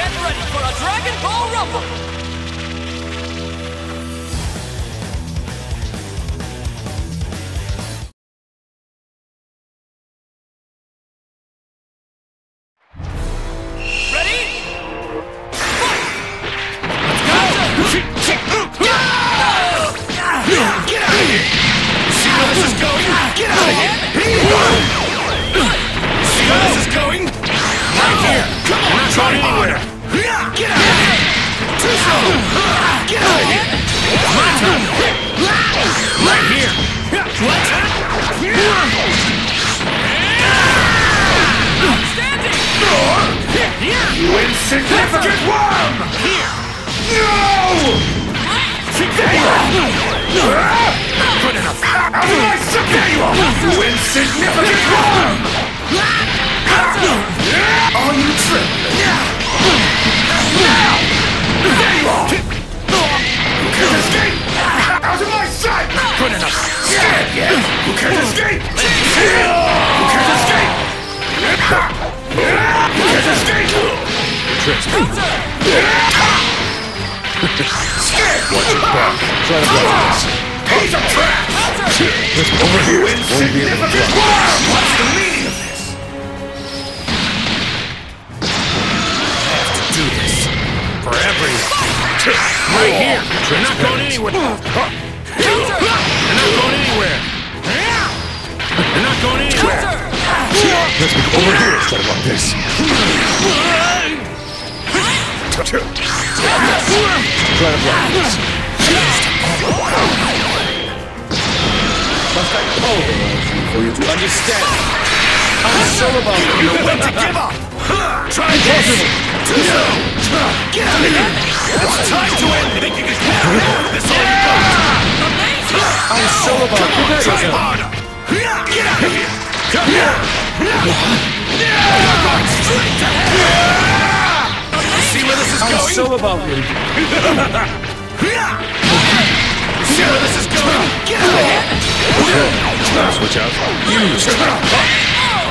Get ready for a Dragon Ball Rumble! Insignificant worm! Here! No! There you are! Good enough! Out of my sight! There you are! You insignificant worm! Are you trembling? Now! There you are! You can't escape! Out of my sight! Good enough! Scared yet? You can't escape! You can't escape! You can't escape! Tricks me. Scared! Watch your back. Try to block this. He's a trap! This over here. Insignificant worm! What's the meaning of this? I have to do this. For everyone. Right here. You're not going anywhere. You're not going anywhere. You're not going anywhere. Let's be over here. Try to block this. Try to block this. Must I call for you to understand? I'm so about You know when to give up! Try this! Get out of here! It's time to end! Think you can get out of this all you got! I'm so about you. Try harder! Get out of here! Come here! You're going straight to hell! See where this is going? I'm so about you. See where this is going? Get out of here! Switch out. You.